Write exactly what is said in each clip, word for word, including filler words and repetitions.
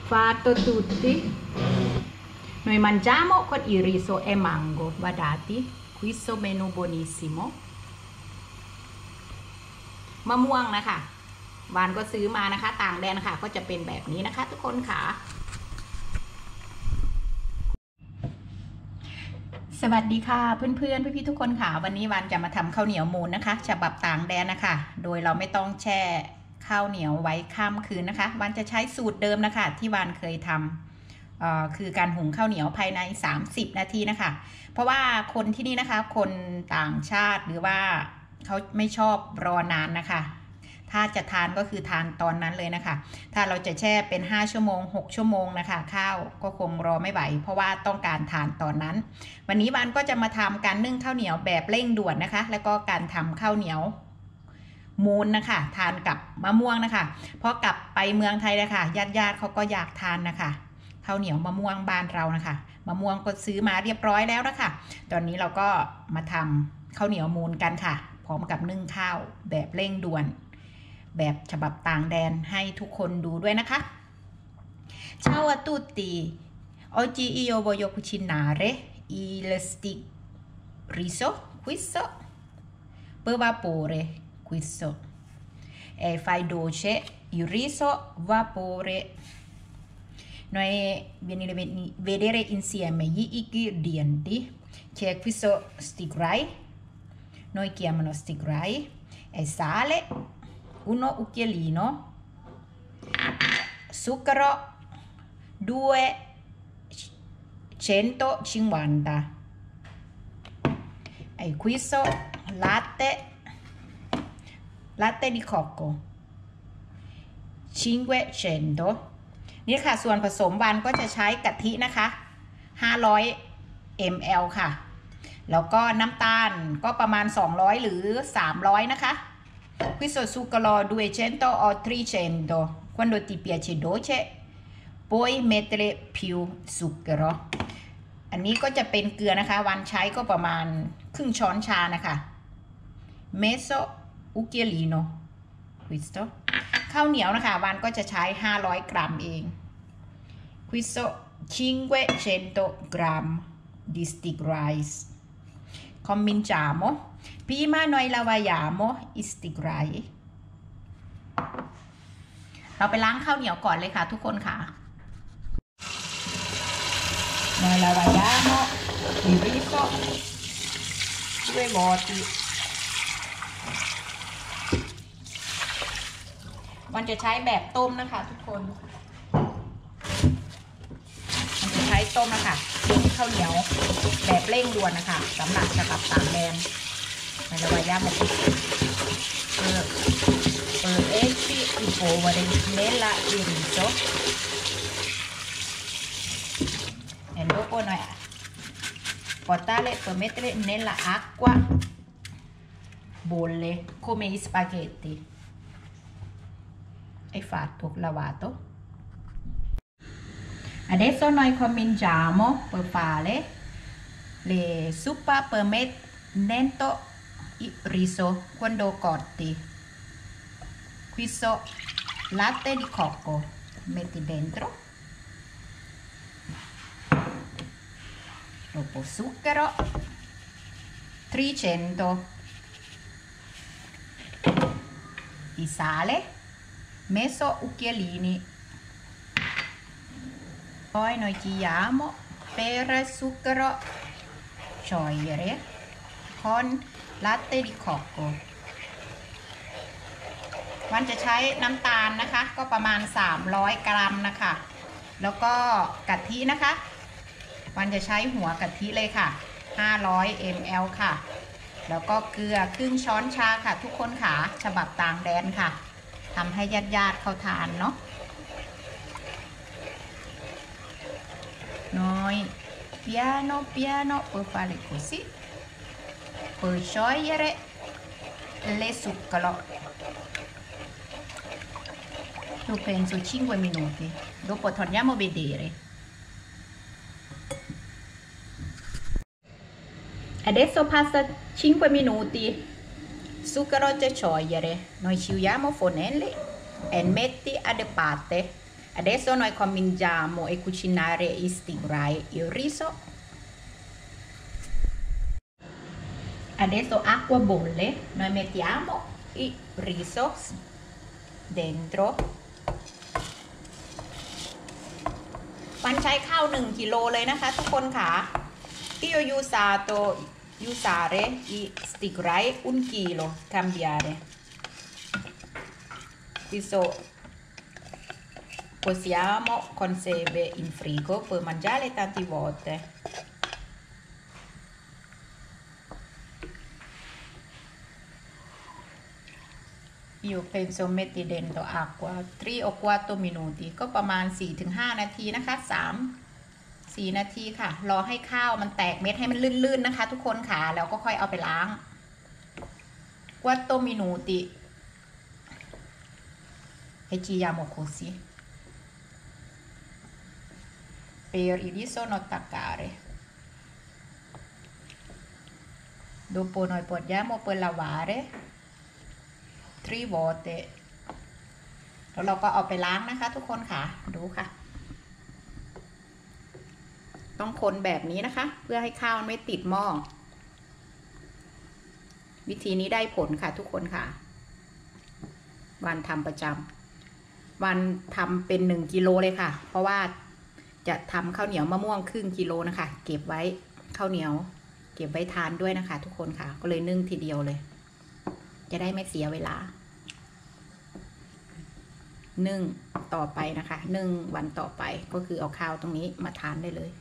Fatto tutti. Noi mangiamo con il riso e mango. Guardate, questo menù buonissimo. มะม่วงนะคะวานก็ซื้อมานะคะต่างแดนค่ะก็จะเป็นแบบนี้นะคะทุกคนค่ะสวัสดีค่ะเพื่อนๆพี่ๆทุกคนค่ะวันนี้วานจะมาทำข้าวเหนียวมูนนะคะฉบับต่างแดนนะคะโดยเราไม่ต้องแช่ข้าวเหนียวไว้ข้ามคืนนะคะวานจะใช้สูตรเดิมนะคะที่วานเคยทำคือการหุงข้าวเหนียวภายในสามสิบนาทีนะคะเพราะว่าคนที่นี่นะคะคนต่างชาติหรือว่าเขาไม่ชอบรอนานนะคะถ้าจะทานก็คือทานตอนนั้นเลยนะคะถ้าเราจะแช่เป็นห้าชั่วโมงหกชั่วโมงนะคะข้าวก็คงรอไม่ไหวเพราะว่าต้องการทานตอนนั้นวันนี้วานก็จะมาทำการนึ่งข้าวเหนียวแบบเร่งด่วนนะคะแล้วก็การทำข้าวเหนียวมูนนะคะทานกับมะม่วงนะคะพอกลับไปเมืองไทยนะคะญาติญาติเขาก็อยากทานนะคะข้าวเหนียวมะม่วงบ้านเรานะคะมะม่วงก็ซื้อมาเรียบร้อยแล้วนะคะตอนนี้เราก็มาทำข้าวเหนียวมูนกันค่ะพร้อมกับนึ่งข้าวแบบเร่งด่วนแบบฉบับต่างแดนให้ทุกคนดูด้วยนะคะ Ciao a tutti oggi io voglio cucinare il stick riso questo per vapore questo e fai dolce il riso vapore noi vieni a vedere insieme gli ingredienti c'è questo stick rice noi chiamano stick rice e sale uno cucchiaino zucchero duecentocinquanta e questo latte latte di cocco cinquecento นี่ค่ะส่วนผสมวันก็จะใช้กะทินะคะห้าร้อยมิลลิลิตร ค่ะแล้วก็น้ำตาลก็ประมาณสองร้อยหรือสามร้อยนะคะQuesto zucchero duecento o trecento quando ti piace dolce puoi mettere più zucchero อันนี้ก็จะเป็นเกลือนะคะวันใช้ก็ประมาณครึ่งช้อนชานะคะ mezzo cucchiaino questo ข้าวเหนียวนะคะวันก็จะใช้ห้าร้อยกรัมเอง questo cinquecento grammi di stick rice cominciamo prima noi lavoriamo i stick rice เราไปล้างข้าวเหนียวก่อนเลยค่ะทุกคนค่ะ noi lavoriamo il riso due volte มันจะใช้แบบต้มนะคะทุกคนมันจะใช้ต้มนะคะข้าวเหนียวแบบเร่งด่วนนะคะสำหรับฉบับต่างแดนNoi lavoriamo per, per essi i poveri nella il riso e dopo noi portare per mettere nella acqua bolle come gli spaghetti hai fatto lavato adesso noi cominciamo per fare le zuppa per mettere dentro il riso quando cotti questo latte di cocco metti dentro dopo zucchero trecento di sale mezzo cucchiaini poi noi giriamo per zucchero sciogliere con latte di cocco วันจะใช้น้ำตาลนะคะก็ประมาณสามร้อยกรัมนะคะแล้วก็กะทินะคะวันจะใช้หัวกะทิเลยค่ะห้าร้อยมิลลิลิตร ค่ะแล้วก็เกลือครึ่งช้อนชาค่ะทุกคนค่ะฉบับต่างแดนค่ะทำให้ญาติๆเขาทานเนาะน้อย piano piano per fare così per sciogliere le zucchero io penso cinque minuti dopo torniamo a vedere adesso passa cinque minuti zucchero da sciogliere noi sciugliamo fornelli e metti a parte Adesso noi cominciamo a cucinare i stingray, il riso. Adesso acqua bolle, noi mettiamo il riso dentro. วันใช้ข้าวหนึ่งกิโลเลยนะคะทุกคนค่ะ Io ho usato usare i stingray un chilo cambiare. Questo possiamo conservare in frigo per mangiare tante volte. Io penso metti dentro acqua tre o quattro minuti ก็ประมาณ สี่ถึงห้า นาทีนะคะสาม สี่นาทีค่ะรอให้ข้าวมันแตกเม็ดให้มันลื่นๆนะคะทุกคนค่ะแล้วก็ค่อยเอาไปล้าง quattro minuti e giriamo così per il riso non attaccare. Dopo noi portiamo per lavare tre volte แล้วเราก็เอาไปล้างนะคะทุกคนค่ะดูค่ะต้องคนแบบนี้นะคะเพื่อให้ข้าวไม่ติดหม้อวิธีนี้ได้ผลค่ะทุกคนค่ะวันทำประจำวันทำเป็นหนึ่งกิโลเลยค่ะเพราะว่าจะทำข้าวเหนียวมะม่วงครึ่งกิโลนะคะเก็บไว้ข้าวเหนียวเก็บไว้ทานด้วยนะคะทุกคนค่ะก็เลยนึ่งทีเดียวเลยจะได้ไม่เสียเวลานึ่งต่อไปนะคะนึ่งวันต่อไปก็คือเอาข้าวตรงนี้มาทานได้เลย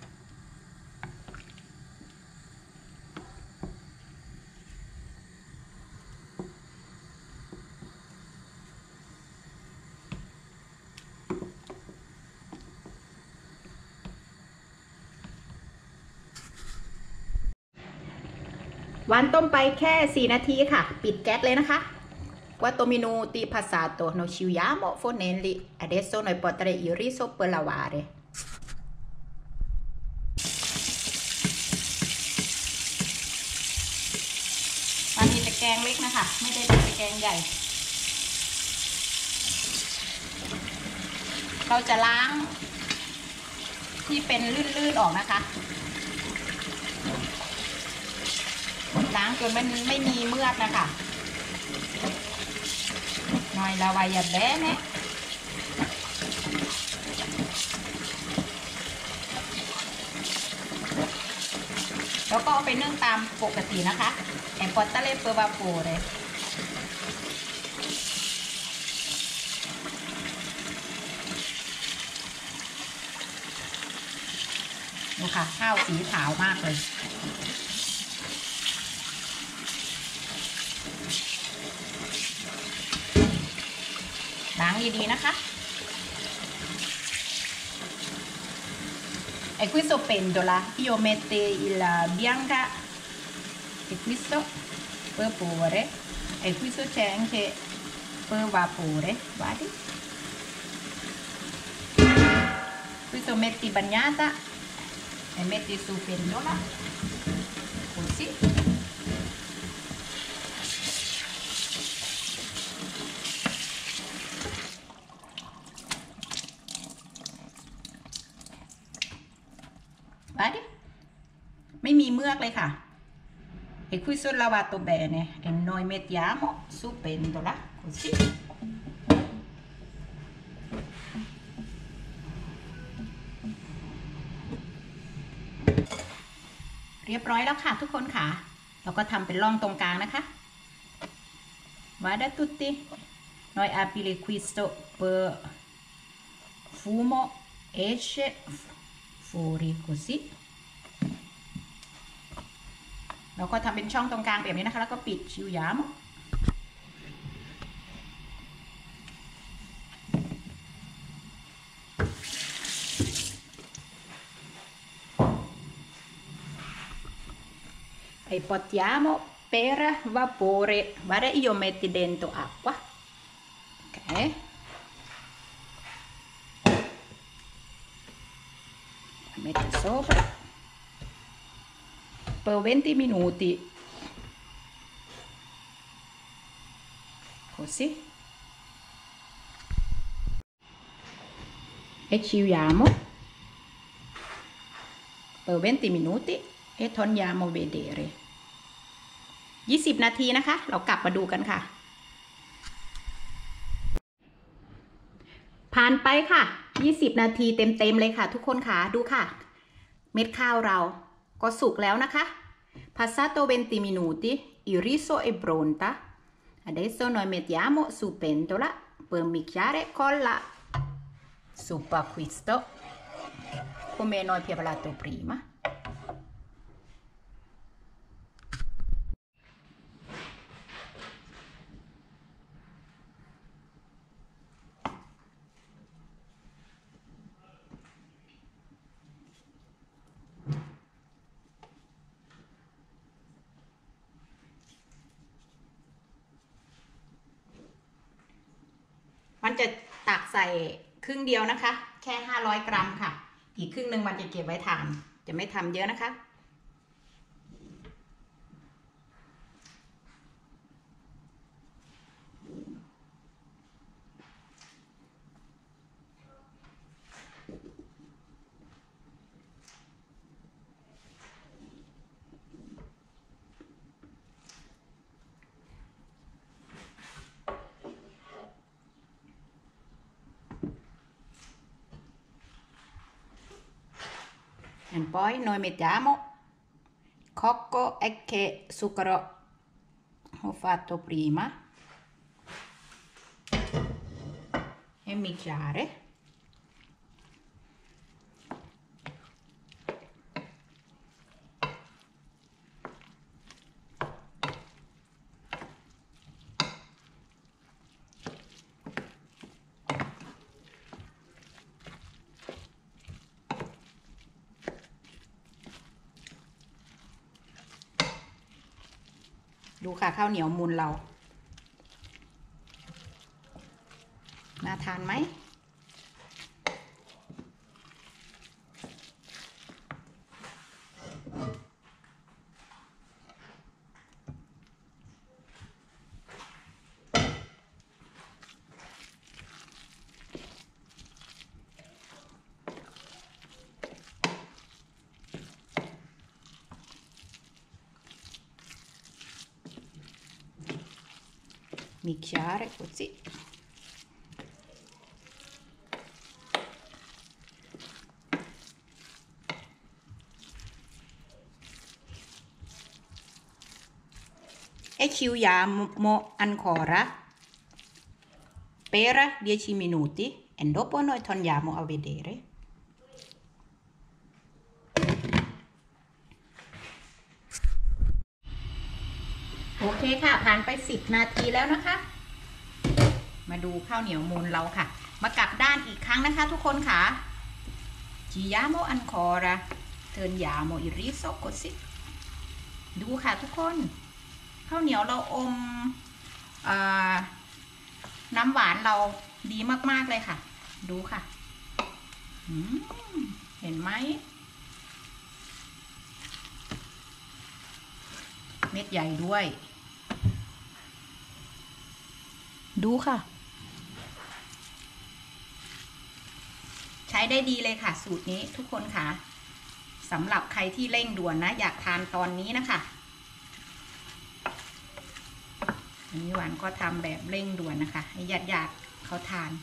วันต้มไปแค่สี่นาทีค่ะปิดแก๊สเลยนะคะquattro minuti passato noi sciugliamo fornelli adesso noi porteremo il riso per lavare อันนี้จะแกงเล็กนะคะไม่ได้เป็นแกงใหญ่เราจะล้างที่เป็นลื่นๆออกนะคะล้างจนมันไม่มีเมือกนะคะNoi la vai a beneแล้วก็เอาไปนึ่งตามปกตินะคะ e portare per vapore ดูค่ะข้าวสีขาวมากเลยล้างดีๆนะคะ e questo pentola io metto il bianca e questo per polvere e questo c'è anche per vapore guardi questo metti bagnata e metti su pentola cosìไม่มีเมือกเลยค่ะ e questo lavato bene e noi mettiamo su pentola così เรียบร้อยแล้วค่ะทุกคนค่ะเราก็ทำเป็นร่องตรงกลางนะคะ guarda tutti noi aprire questo per fumo esce fuori cosìเราก็ทำเป็นช่องตรงกลางแบบนี้นะคะแล้วก็ปิดชิวยามไอ้ portiamo per vapore guarda io metti dentro acqua ok metti sopra per venti minuti così e chiudiamo per venti minuti e togliamo vedere ยี่สิบนาทีนะคะเรากลับมาดูกันค่ะผ่านไปค่ะยี่สิบนาทีเต็มๆเลยค่ะทุกคนค่ะดูค่ะเม็ดข้าวเราก็สุกแล้วนะคะ passato venti minuti il riso è pronta adesso noi mettiamo su pentola per mischiare con la zuppa questo come noi abbiamo parlato primaมันจะตักใส่ครึ่งเดียวนะคะแค่ห้าร้อยกรัมค่ะอีกครึ่งหนึ่งมันจะเก็บไว้ทานจะไม่ทำเยอะนะคะe poi noi mettiamo cocco e che zucchero ho fatto prima e mischiareดูค่ะข้าวเหนียวมูลเราน่าทานไหมmischiare così e chiudiamo ancora per dieci minuti e dopo noi torniamo a vedereโอเคค่ะผ่านไปสิบนาทีแล้วนะคะมาดูข้าวเหนียวมูลเราค่ะมากลับด้านอีกครั้งนะคะทุกคนค่ะ giriamo ancora togliamo il riso così ดูค่ะทุกคนข้าวเหนียวเราอมน้ำหวานเราดีมากๆเลยค่ะดูค่ะเห็นไหมเม็ดใหญ่ด้วยดูค่ะใช้ได้ดีเลยค่ะสูตรนี้ทุกคนค่ะสำหรับใครที่เร่งด่วนนะอยากทานตอนนี้นะคะอันนี้หวานก็ทำแบบเร่งด่วนนะคะให้ญาติญาติเขาทาน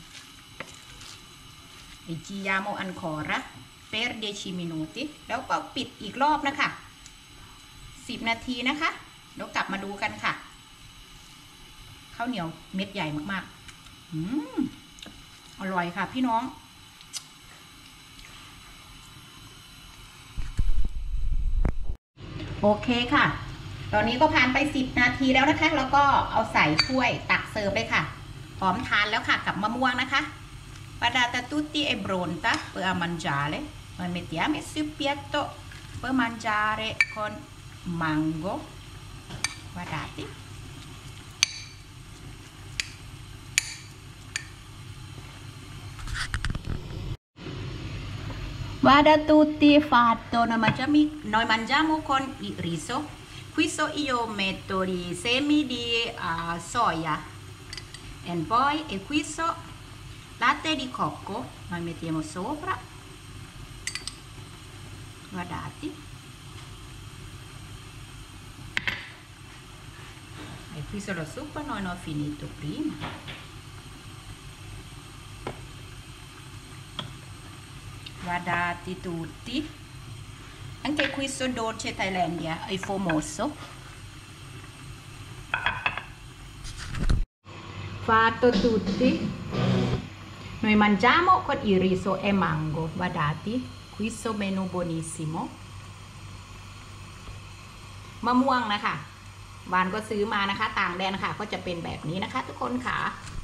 e giriamo ancora per dieci minuti แล้วก็ปิดอีกรอบนะคะสิบนาทีนะคะเดี๋ยวกลับมาดูกันค่ะข้าวเหนียวเม็ดใหญ่มากๆอืมอร่อยค่ะพี่น้องโอเคค่ะตอนนี้ก็ผ่านไปสิบนาทีแล้วนะคะแล้วก็เอาใส่ถ้วยตักเสิร์ฟเลยค่ะพร้อมทานแล้วค่ะกับมะม่วงนะคะ Patata tutti è pronta per mangiare noi mettiamo sul piatto per mangiare con mango guardate Guarda tutti fatto noi mangiamo, noi mangiamo con il riso questo io metto i semi di uh, soia e poi e questo latte di cocco noi mettiamo sopra, guardate, e qui sulla zuppa noi non ho finito prima. Guardate tutti, anche questo dolce Thailandia è famoso. Fatto tutti, noi mangiamo con il riso e mango. Guardate, questo menù buonissimo มะม่วงนะคะวานก็ซื้อมานะคะต่างแดนค่ะก็จะเป็นแบบนี้นะคะทุกคนค่ะ